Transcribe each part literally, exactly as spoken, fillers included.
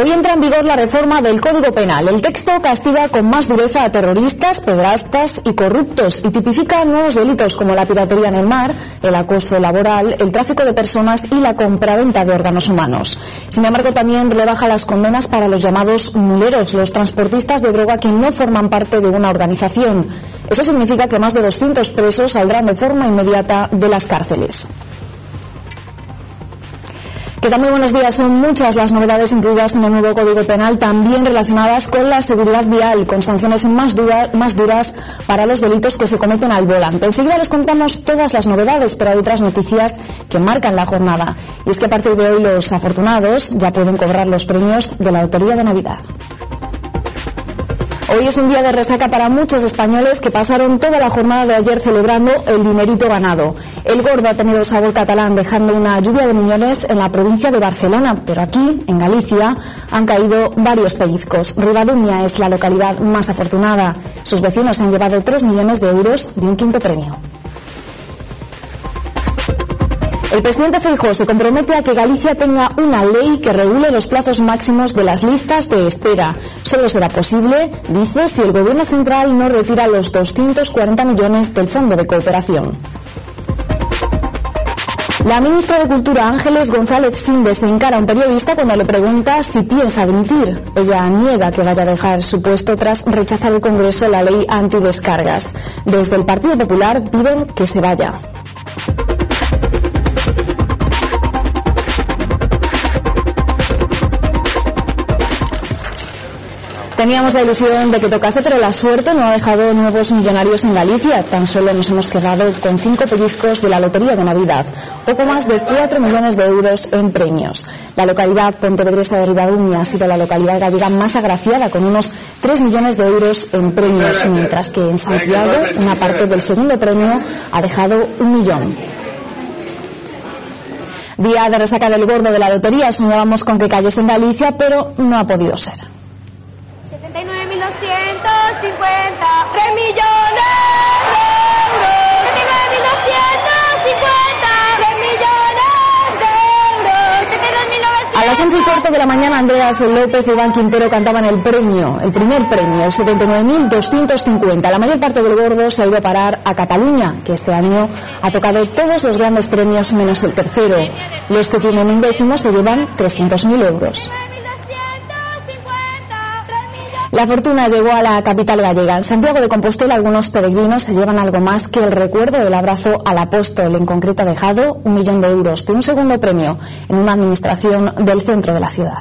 Hoy entra en vigor la reforma del Código Penal. El texto castiga con más dureza a terroristas, pederastas y corruptos y tipifica nuevos delitos como la piratería en el mar, el acoso laboral, el tráfico de personas y la compraventa de órganos humanos. Sin embargo, también rebaja las condenas para los llamados muleros, los transportistas de droga que no forman parte de una organización. Eso significa que más de doscientos presos saldrán de forma inmediata de las cárceles. Que también buenos días, son muchas las novedades incluidas en el nuevo Código Penal, también relacionadas con la seguridad vial, con sanciones más, dura, más duras para los delitos que se cometen al volante. Enseguida les contamos todas las novedades, pero hay otras noticias que marcan la jornada. Y es que a partir de hoy los afortunados ya pueden cobrar los premios de la Lotería de Navidad. Hoy es un día de resaca para muchos españoles que pasaron toda la jornada de ayer celebrando el dinerito ganado. El gordo ha tenido sabor catalán, dejando una lluvia de millones en la provincia de Barcelona, pero aquí, en Galicia, han caído varios pellizcos. Ribadumia es la localidad más afortunada. Sus vecinos han llevado tres millones de euros de un quinto premio. El presidente Feijóo se compromete a que Galicia tenga una ley que regule los plazos máximos de las listas de espera. Solo será posible, dice, si el gobierno central no retira los doscientos cuarenta millones del Fondo de Cooperación. La ministra de Cultura, Ángeles González Sinde, se encara a un periodista cuando le pregunta si piensa dimitir. Ella niega que vaya a dejar su puesto tras rechazar el Congreso la ley antidescargas. Desde el Partido Popular piden que se vaya. Teníamos la ilusión de que tocase, pero la suerte no ha dejado nuevos millonarios en Galicia. Tan solo nos hemos quedado con cinco pellizcos de la Lotería de Navidad. Poco más de cuatro millones de euros en premios. La localidad pontevedresa de Ribadumia ha sido la localidad gallega más agraciada, con unos tres millones de euros en premios, mientras que en Santiago una parte del segundo premio ha dejado un millón. Día de resaca del gordo de la lotería. Soñábamos con que cayese en Galicia, pero no ha podido ser. setenta y nueve mil doscientos cincuenta, tres millones de euros. setenta y nueve mil doscientos cincuenta, tres millones de euros. setenta y dos mil novecientos. A las once y cuarto de la mañana, Andreas López y Iván Quintero cantaban el premio, el primer premio, el setenta y nueve mil doscientos cincuenta. La mayor parte del gordo se ha ido a parar a Cataluña, que este año ha tocado todos los grandes premios menos el tercero. Los que tienen un décimo se llevan trescientos mil euros. La fortuna llegó a la capital gallega. En Santiago de Compostela algunos peregrinos se llevan algo más que el recuerdo del abrazo al apóstol. En concreto ha dejado un millón de euros de un segundo premio en una administración del centro de la ciudad.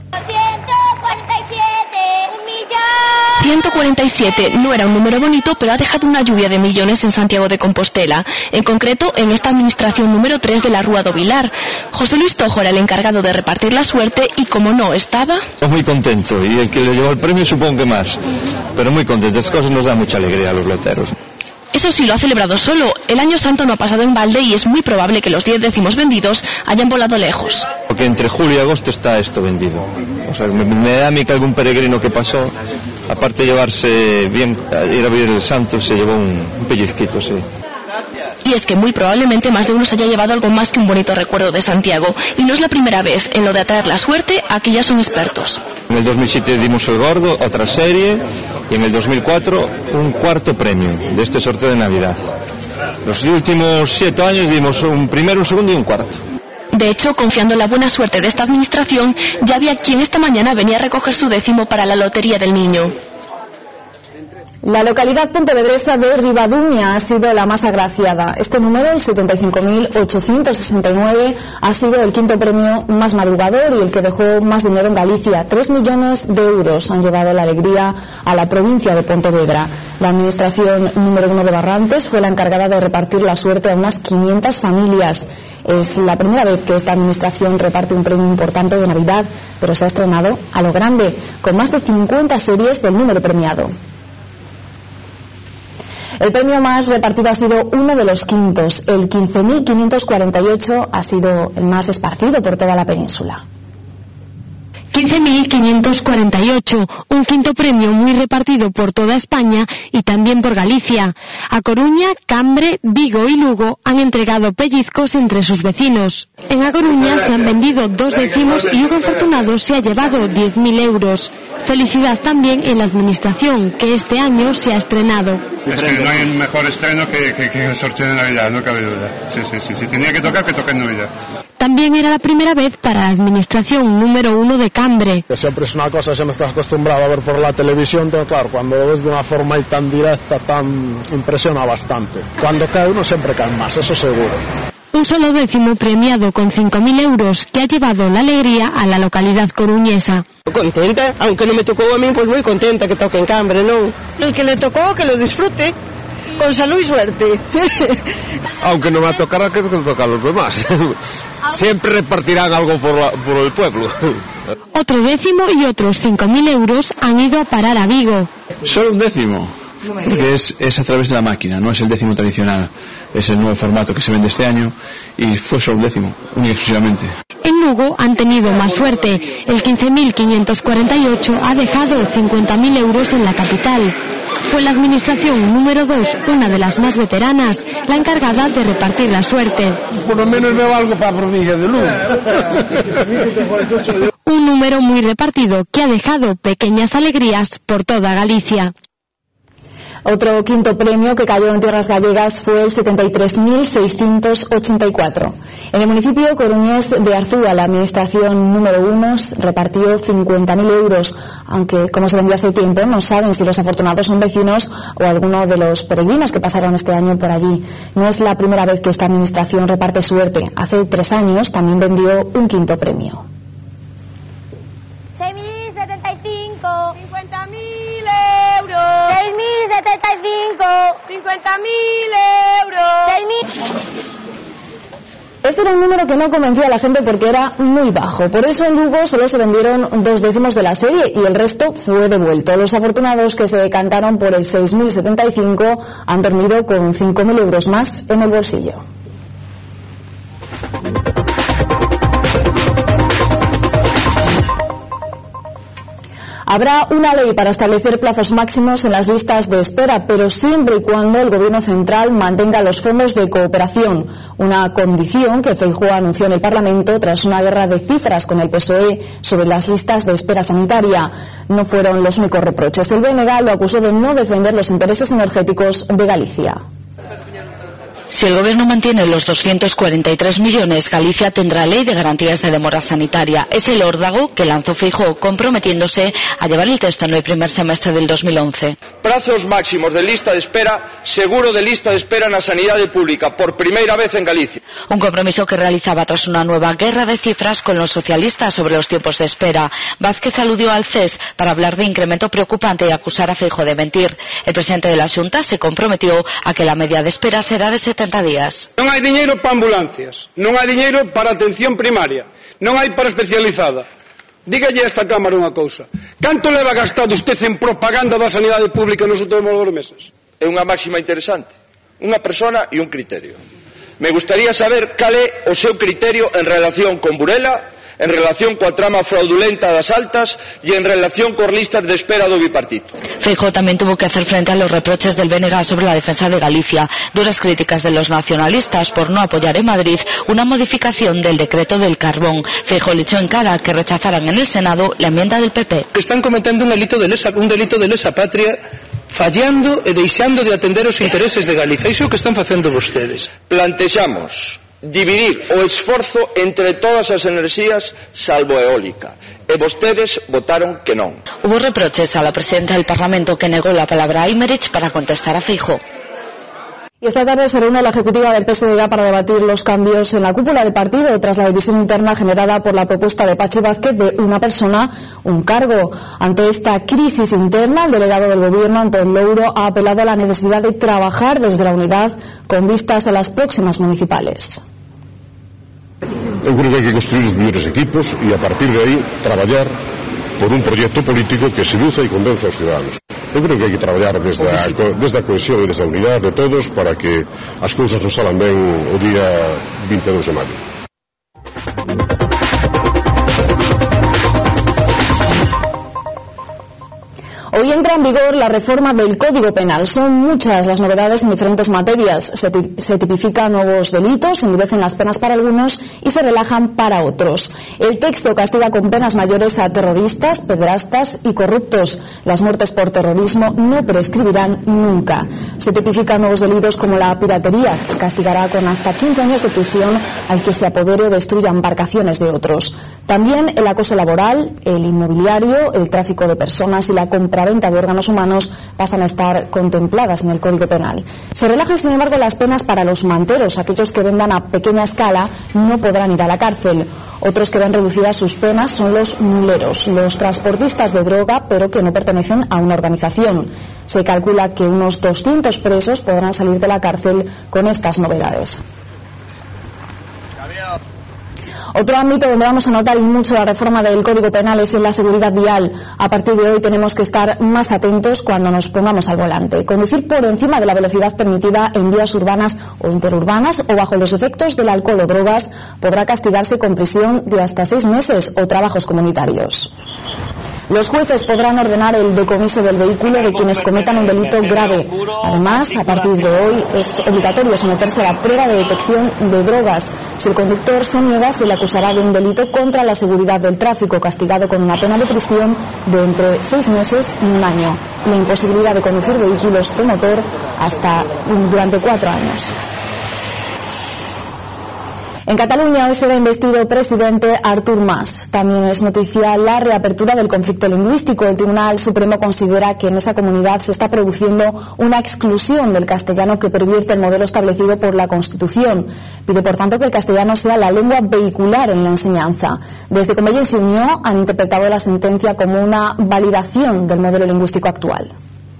ciento cuarenta y siete no era un número bonito, pero ha dejado una lluvia de millones en Santiago de Compostela, en concreto en esta administración número tres de la Rúa do Vilar. José Luis Tojo era el encargado de repartir la suerte y, como no estaba... Muy contento, y el que le llevó el premio supongo que más, pero muy contento. Estas cosas nos dan mucha alegría a los loteros. Eso sí, lo ha celebrado solo. El año santo no ha pasado en balde y es muy probable que los diez décimos vendidos hayan volado lejos. Porque entre julio y agosto está esto vendido. O sea, me, me da a mí que algún peregrino que pasó, aparte de llevarse bien, ir a ver el santo, se llevó un, un pellizquito, sí. Y es que muy probablemente más de uno se haya llevado algo más que un bonito recuerdo de Santiago. Y no es la primera vez. En lo de atraer la suerte, aquí ya son expertos. En el dos mil siete dimos el gordo, otra serie, y en el dos mil cuatro un cuarto premio de este sorteo de Navidad. Los últimos siete años dimos un primero, un segundo y un cuarto. De hecho, confiando en la buena suerte de esta administración, ya había quien esta mañana venía a recoger su décimo para la Lotería del Niño. La localidad pontevedresa de Ribadumia ha sido la más agraciada. Este número, el setenta y cinco mil ochocientos sesenta y nueve, ha sido el quinto premio más madrugador y el que dejó más dinero en Galicia. Tres millones de euros han llevado la alegría a la provincia de Pontevedra. La administración número uno de Barrantes fue la encargada de repartir la suerte a unas quinientas familias. Es la primera vez que esta administración reparte un premio importante de Navidad, pero se ha estrenado a lo grande, con más de cincuenta series del número premiado. El premio más repartido ha sido uno de los quintos. El quince mil quinientos cuarenta y ocho ha sido el más esparcido por toda la península. quince mil quinientos cuarenta y ocho, un quinto premio muy repartido por toda España y también por Galicia. A Coruña, Cambre, Vigo y Lugo han entregado pellizcos entre sus vecinos. En A Coruña se han vendido dos décimos y un afortunado se ha llevado diez mil euros. Felicidad también en la administración, que este año se ha estrenado. Es que no hay un mejor estreno que, que, que el sorteo de Navidad, no cabe duda. Sí, sí, sí, si tenía que tocar, que toque en Navidad. También era la primera vez para la administración número uno de Cambre. Que siempre es una cosa que me estás acostumbrado a ver por la televisión, pero claro, cuando lo ves de una forma tan directa, tan impresiona bastante. Cuando cae uno siempre cae más, eso seguro. Un solo décimo premiado con cinco mil euros que ha llevado la alegría a la localidad coruñesa. Contenta, aunque no me tocó a mí, pues muy contenta que toque en Cambre, ¿no? El que le tocó, que lo disfrute, con salud y suerte. Aunque no me tocará, que toca a los demás. Siempre repartirán algo por, la, por el pueblo. Otro décimo y otros cinco mil euros han ido a parar a Vigo. Solo un décimo, porque es, es a través de la máquina, no es el décimo tradicional. Es el nuevo formato que se vende este año y fue solo un décimo, único y exclusivamente. En Lugo han tenido más suerte. El quince mil quinientos cuarenta y ocho ha dejado cincuenta mil euros en la capital. Fue la administración número dos, una de las más veteranas, la encargada de repartir la suerte. Por lo menos veo algo para la provincia de Lugo. Un número muy repartido que ha dejado pequeñas alegrías por toda Galicia. Otro quinto premio que cayó en tierras gallegas fue el setenta y tres mil seiscientos ochenta y cuatro. En el municipio coruñés de Arzúa, la administración número uno repartió cincuenta mil euros, aunque como se vendió hace tiempo no saben si los afortunados son vecinos o alguno de los peregrinos que pasaron este año por allí. No es la primera vez que esta administración reparte suerte. Hace tres años también vendió un quinto premio. seis mil setenta y cinco, cincuenta mil euros. seis mil setenta y cinco, cincuenta mil euros. seis mil... Este era un número que no convencía a la gente porque era muy bajo. Por eso en Lugo solo se vendieron dos décimos de la serie y el resto fue devuelto. Los afortunados que se decantaron por el seis mil setenta y cinco han dormido con cinco mil euros más en el bolsillo. Habrá una ley para establecer plazos máximos en las listas de espera, pero siempre y cuando el Gobierno central mantenga los fondos de cooperación, una condición que Feijóo anunció en el Parlamento tras una guerra de cifras con el P S O E sobre las listas de espera sanitaria. No fueron los únicos reproches. El B N G lo acusó de no defender los intereses energéticos de Galicia. Si el Gobierno mantiene los doscientos cuarenta y tres millones, Galicia tendrá ley de garantías de demora sanitaria. Es el órdago que lanzó Feijóo, comprometiéndose a llevar el texto en el primer semestre del dos mil once. Prazos máximos de lista de espera, seguro de lista de espera na sanidade pública, por primeira vez en Galicia. Un compromiso que realizaba tras una nueva guerra de cifras con los socialistas sobre los tiempos de espera. Vázquez aludió al C E S para hablar de incremento preocupante y acusar a Feijóo de mentir. El presidente de la Xunta se comprometió a que la media de espera será de setenta días. Non hai diñeiro para ambulancias, non hai diñeiro para atención primaria, non hai para especializada. Dígalle a esta Cámara unha cousa. Canto leva gastado usted en propaganda da sanidade pública nos últimos dos meses? É unha máxima interesante. Unha persona e un criterio. Me gustaría saber cal é o seu criterio en relación con Burela, en relación coa trama fraudulenta das altas e en relación cos listas de espera do bipartito. Feijóo también tuvo que hacer frente a los reproches del B N G sobre la defensa de Galicia, duras críticas de los nacionalistas por no apoyar en Madrid una modificación del decreto del carbón. Feijóo le echó en cara que rechazaran en el Senado la enmienda del P P. Están cometiendo un delito de lesa, un delito de lesa patria, fallando e deixando de atender os intereses de Galicia. Iso é o que están facendo vostedes. Plantexamos dividir o esforzo entre todas as enerxías salvo eólica e vostedes votaron que non. Hubo reproches a la presidenta del Parlamento que negó la palabra a Imerich para contestar a Feijóo. Y esta tarde se reúne la ejecutiva del P S D G para debatir los cambios en la cúpula del partido tras la división interna generada por la propuesta de Pachi Vázquez de una persona, un cargo. Ante esta crisis interna, el delegado del Gobierno, Antón Louro, ha apelado a la necesidad de trabajar desde la unidad con vistas a las próximas municipales. Eu creo que hai que construir os mellores equipos e a partir de aí traballar por un proxecto político que seduza e convenza aos ciudadanos. Eu creo que hai que traballar desde a, desde a cohesión e desde a unidade de todos para que as cousas nos salan ben o día vinte e dous de maio. Hoy entra en vigor la reforma del Código Penal. Son muchas las novedades en diferentes materias. Se, se tipifican nuevos delitos, se endurecen las penas para algunos y se relajan para otros. El texto castiga con penas mayores a terroristas, pederastas y corruptos. Las muertes por terrorismo no prescribirán nunca. Se tipifican nuevos delitos como la piratería, que castigará con hasta quince años de prisión al que se apodere o destruya embarcaciones de otros. También el acoso laboral, el inmobiliario, el tráfico de personas y la compraventa de órganos humanos pasan a estar contempladas en el Código Penal. Se relajan, sin embargo, las penas para los manteros. Aquellos que vendan a pequeña escala no podrán ir a la cárcel. Otros que ven reducidas sus penas son los muleros, los transportistas de droga, pero que no pertenecen a una organización. Se calcula que unos doscientos presos podrán salir de la cárcel con estas novedades. Otro ámbito donde vamos a notar y mucho la reforma del Código Penal es en la seguridad vial. A partir de hoy tenemos que estar más atentos cuando nos pongamos al volante. Conducir por encima de la velocidad permitida en vías urbanas o interurbanas o bajo los efectos del alcohol o drogas podrá castigarse con prisión de hasta seis meses o trabajos comunitarios. Los jueces podrán ordenar el decomiso del vehículo de quienes cometan un delito grave. Además, a partir de hoy es obligatorio someterse a la prueba de detección de drogas. Si el conductor se niega, se le acusará de un delito contra la seguridad del tráfico, castigado con una pena de prisión de entre seis meses y un año. La imposibilidad de conducir vehículos de motor hasta durante cuatro años. En Cataluña hoy será investido presidente Artur Mas. También es noticia la reapertura del conflicto lingüístico. El Tribunal Supremo considera que en esa comunidad se está produciendo una exclusión del castellano que pervierte el modelo establecido por la Constitución. Pide, por tanto, que el castellano sea la lengua vehicular en la enseñanza. Desde Convergencia y Unió han interpretado la sentencia como una validación del modelo lingüístico actual.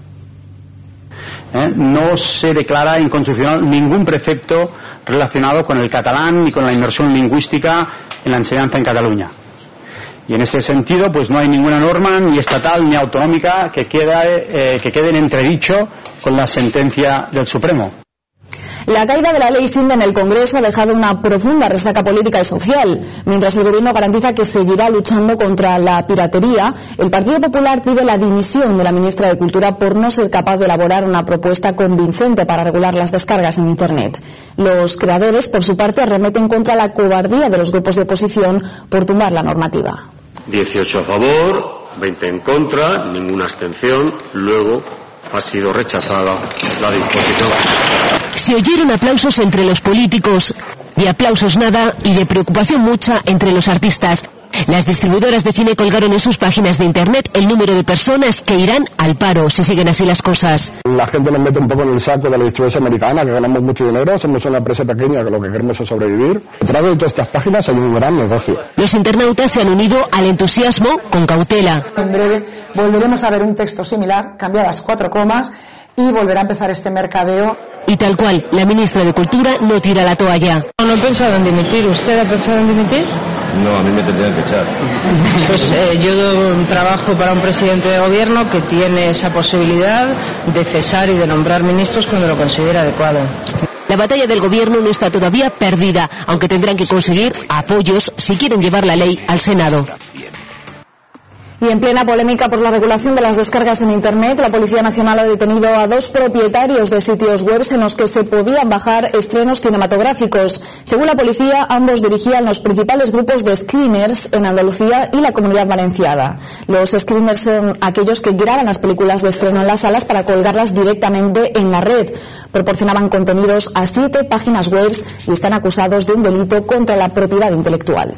¿Eh? No se declara inconstitucional ningún precepto relacionado con el catalán y con la inmersión lingüística en la enseñanza en Cataluña. Y en ese sentido, pues no hay ninguna norma ni estatal ni autonómica que quede, eh, que quede en entredicho con la sentencia del Supremo. La caída de la ley Sinde en el Congreso ha dejado una profunda resaca política y social. Mientras el Gobierno garantiza que seguirá luchando contra la piratería, el Partido Popular pide la dimisión de la ministra de Cultura por no ser capaz de elaborar una propuesta convincente para regular las descargas en Internet. Los creadores, por su parte, arremeten contra la cobardía de los grupos de oposición por tumbar la normativa. dieciocho a favor, veinte en contra, ninguna abstención. Luego ha sido rechazada la disposición. Se oyeron aplausos entre los políticos, de aplausos nada y de preocupación mucha entre los artistas. Las distribuidoras de cine colgaron en sus páginas de internet el número de personas que irán al paro si siguen así las cosas. La gente nos mete un poco en el saco de la distribución americana, que ganamos mucho dinero, somos una empresa pequeña que lo que queremos es sobrevivir. Detrás de todas estas páginas hay un gran negocio. Los internautas se han unido al entusiasmo con cautela. En breve volveremos a ver un texto similar, cambiadas cuatro comas, y volverá a empezar este mercadeo. Y tal cual, la ministra de Cultura no tira la toalla. No he pensado en dimitir. ¿Usted ha pensado en dimitir? No, a mí me tendrían que echar. Pues eh, yo trabajo para un presidente de gobierno que tiene esa posibilidad de cesar y de nombrar ministros cuando lo considera adecuado. La batalla del gobierno no está todavía perdida, aunque tendrán que conseguir apoyos si quieren llevar la ley al Senado. Y en plena polémica por la regulación de las descargas en Internet, la Policía Nacional ha detenido a dos propietarios de sitios web en los que se podían bajar estrenos cinematográficos. Según la policía, ambos dirigían los principales grupos de screeners en Andalucía y la Comunidad Valenciana. Los screeners son aquellos que graban las películas de estreno en las salas para colgarlas directamente en la red. Proporcionaban contenidos a siete páginas web y están acusados de un delito contra la propiedad intelectual.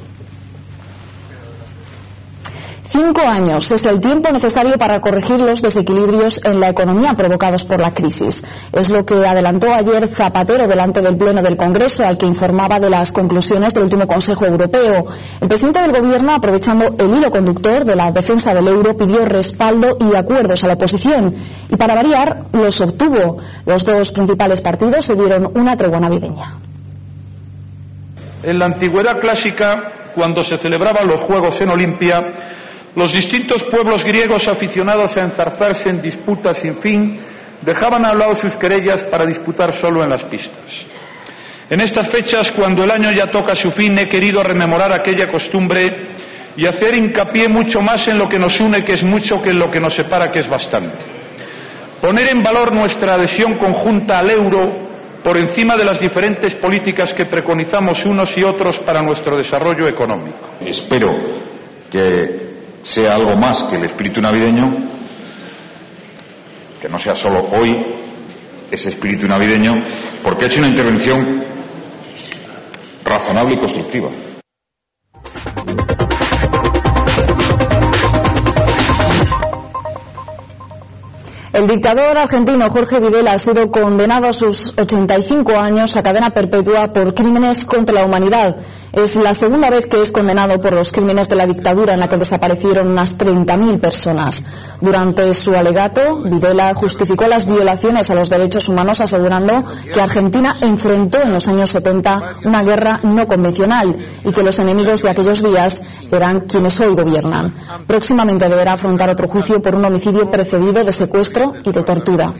Cinco años es el tiempo necesario para corregir los desequilibrios en la economía provocados por la crisis. Es lo que adelantó ayer Zapatero delante del Pleno del Congreso, al que informaba de las conclusiones del último Consejo Europeo. El presidente del Gobierno, aprovechando el hilo conductor de la defensa del euro, pidió respaldo y acuerdos a la oposición. Y para variar, los obtuvo. Los dos principales partidos se dieron una tregua navideña. En la antigüedad clásica, cuando se celebraban los Juegos en Olimpia, los distintos pueblos griegos aficionados a enzarzarse en disputas sin fin dejaban a un lado sus querellas para disputar solo en las pistas. En estas fechas, cuando el año ya toca su fin, he querido rememorar aquella costumbre y hacer hincapié mucho más en lo que nos une, que es mucho, que en lo que nos separa, que es bastante. Poner en valor nuestra adhesión conjunta al euro por encima de las diferentes políticas que preconizamos unos y otros para nuestro desarrollo económico. Espero que sea algo más que el espíritu navideño, que no sea solo hoy ese espíritu navideño, porque ha hecho una intervención razonable y constructiva. El dictador argentino Jorge Videla ha sido condenado a sus ochenta y cinco años a cadena perpetua por crímenes contra la humanidad. Es la segunda vez que es condenado por los crímenes de la dictadura en la que desaparecieron unas treinta mil personas. Durante su alegato, Videla justificó las violaciones a los derechos humanos asegurando que Argentina enfrentó en los años setenta una guerra no convencional y que los enemigos de aquellos días eran quienes hoy gobiernan. Próximamente deberá afrontar otro juicio por un homicidio precedido de secuestro y de tortura.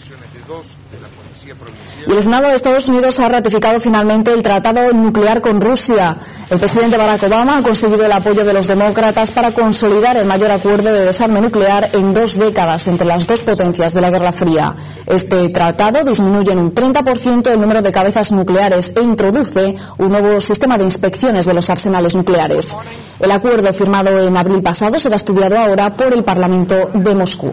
Y el Senado de Estados Unidos ha ratificado finalmente el tratado nuclear con Rusia. El presidente Barack Obama ha conseguido el apoyo de los demócratas para consolidar el mayor acuerdo de desarme nuclear en dos décadas entre las dos potencias de la Guerra Fría. Este tratado disminuye en un treinta por ciento el número de cabezas nucleares e introduce un nuevo sistema de inspecciones de los arsenales nucleares. El acuerdo firmado en abril pasado será estudiado ahora por el Parlamento de Moscú.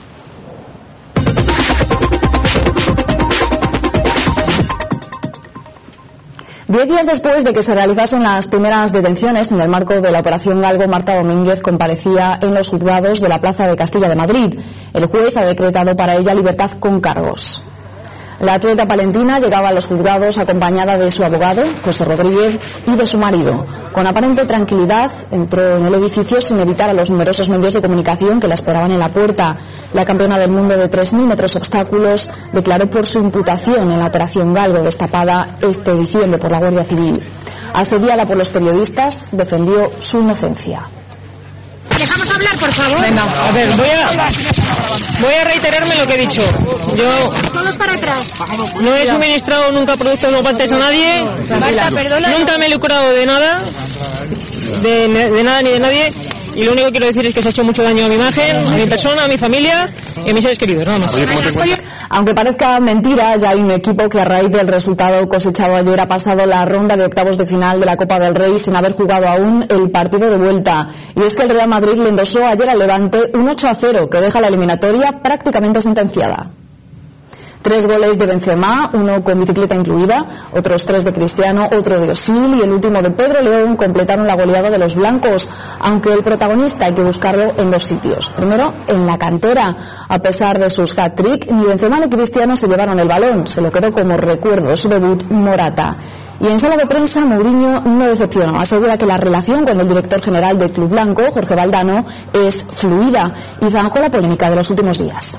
Diez días después de que se realizasen las primeras detenciones en el marco de la Operación Galgo, Marta Domínguez comparecía en los juzgados de la Plaza de Castilla de Madrid. El juez ha decretado para ella libertad con cargos. La atleta palentina llegaba a los juzgados acompañada de su abogado, José Rodríguez, y de su marido. Con aparente tranquilidad entró en el edificio sin evitar a los numerosos medios de comunicación que la esperaban en la puerta. La campeona del mundo de tres mil metros obstáculos declaró por su imputación en la Operación Galgo destapada este diciembre por la Guardia Civil. Asediada por los periodistas, defendió su inocencia. Dejamos hablar, por favor. Venga, a ver, voy a, voy a reiterarme lo que he dicho. Yo todos para atrás. No he suministrado nunca productos dopantes a nadie. Marta, perdona. Nunca me he lucrado de nada, de, de nada ni de nadie. Y lo único que quiero decir es que se ha hecho mucho daño a mi imagen, a mi persona, a mi familia y a mis seres queridos, nada más. Aunque parezca mentira, ya hay un equipo que a raíz del resultado cosechado ayer ha pasado la ronda de octavos de final de la Copa del Rey sin haber jugado aún el partido de vuelta. Y es que el Real Madrid le endosó ayer al Levante un ocho a cero que deja la eliminatoria prácticamente sentenciada. Tres goles de Benzema, uno con bicicleta incluida, otros tres de Cristiano, otro de Osil y el último de Pedro León completaron la goleada de los blancos, aunque el protagonista hay que buscarlo en dos sitios. Primero, en la cantera. A pesar de sus hat-trick, ni Benzema ni Cristiano se llevaron el balón, se lo quedó como recuerdo de su debut Morata. Y en sala de prensa, Mourinho no decepcionó. Asegura que la relación con el director general del Club Blanco, Jorge Valdano, es fluida y zanjó la polémica de los últimos días.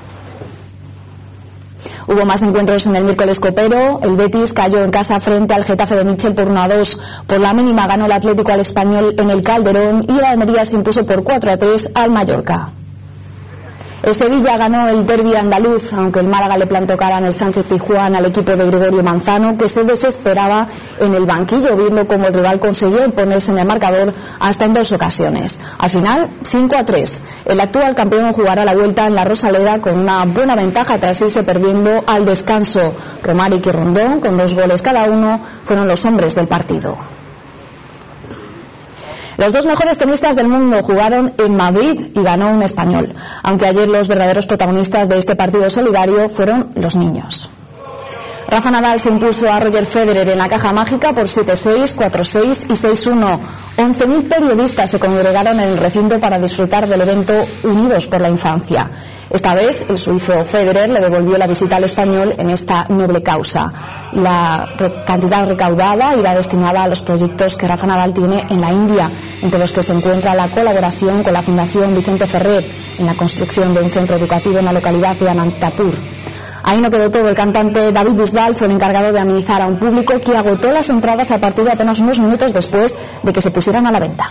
Hubo más encuentros en el miércoles copero. El Betis cayó en casa frente al Getafe de Michel por uno a dos. Por la mínima ganó el Atlético al Español en el Calderón y el Almería se impuso por cuatro a tres al Mallorca. El Sevilla ganó el derbi andaluz, aunque el Málaga le plantó cara en el Sánchez Pizjuán al equipo de Gregorio Manzano, que se desesperaba en el banquillo viendo cómo el rival conseguía imponerse en el marcador hasta en dos ocasiones. Al final, cinco a tres. El actual campeón jugará la vuelta en la Rosaleda con una buena ventaja tras irse perdiendo al descanso. Romaric y Rondón, con dos goles cada uno, fueron los hombres del partido. Los dos mejores tenistas del mundo jugaron en Madrid y ganó un español, aunque ayer los verdaderos protagonistas de este partido solidario fueron los niños. Rafa Nadal se impuso a Roger Federer en la caja mágica por siete seis, cuatro seis y seis uno. once mil periodistas se congregaron en el recinto para disfrutar del evento Unidos por la Infancia. Esta vez el suizo Federer le devolvió la visita al español en esta noble causa. La cantidad recaudada irá destinada a los proyectos que Rafa Nadal tiene en la India, entre los que se encuentra la colaboración con la Fundación Vicente Ferrer en la construcción de un centro educativo en la localidad de Anantapur. Ahí no quedó todo. El cantante David Bisbal fue el encargado de amenizar a un público que agotó las entradas al partido apenas unos minutos después de que se pusieran a la venta.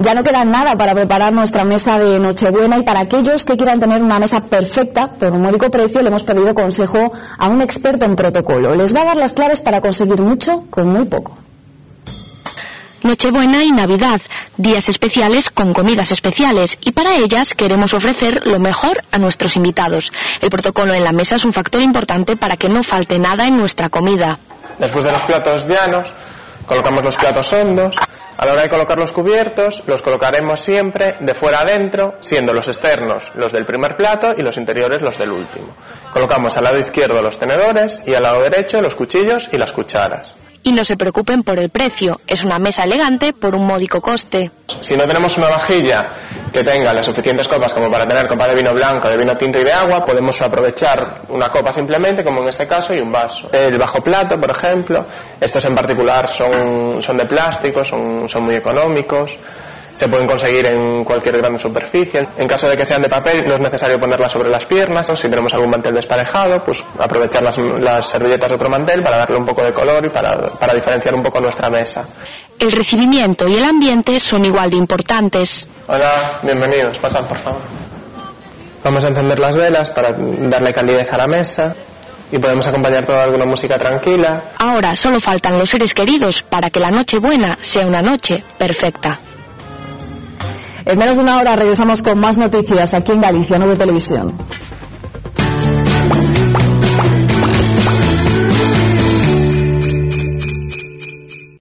Ya no queda nada para preparar nuestra mesa de Nochebuena, y para aquellos que quieran tener una mesa perfecta por un módico precio le hemos pedido consejo a un experto en protocolo. Les va a dar las claves para conseguir mucho con muy poco. Nochebuena y Navidad, días especiales con comidas especiales, y para ellas queremos ofrecer lo mejor a nuestros invitados. El protocolo en la mesa es un factor importante para que no falte nada en nuestra comida. Después de los platos llanos, colocamos los platos hondos. A la hora de colocar los cubiertos, los colocaremos siempre de fuera a adentro, siendo los externos los del primer plato y los interiores los del último. Colocamos al lado izquierdo los tenedores y al lado derecho los cuchillos y las cucharas. Y no se preocupen por el precio, es una mesa elegante por un módico coste. Si no tenemos una vajilla que tenga las suficientes copas como para tener copa de vino blanco, de vino tinto y de agua, podemos aprovechar una copa simplemente, como en este caso, y un vaso. El bajo plato, por ejemplo, estos en particular son, son de plástico, son, son muy económicos. Se pueden conseguir en cualquier gran superficie. En caso de que sean de papel, no es necesario ponerlas sobre las piernas. Si tenemos algún mantel desparejado, pues aprovechar las, las servilletas de otro mantel para darle un poco de color y para, para diferenciar un poco nuestra mesa. El recibimiento y el ambiente son igual de importantes. Hola, bienvenidos, pasad por favor. Vamos a encender las velas para darle calidez a la mesa. Y podemos acompañar toda alguna música tranquila. Ahora solo faltan los seres queridos para que la Nochebuena sea una noche perfecta. En menos de una hora regresamos con más noticias aquí en Galicia Nube Televisión.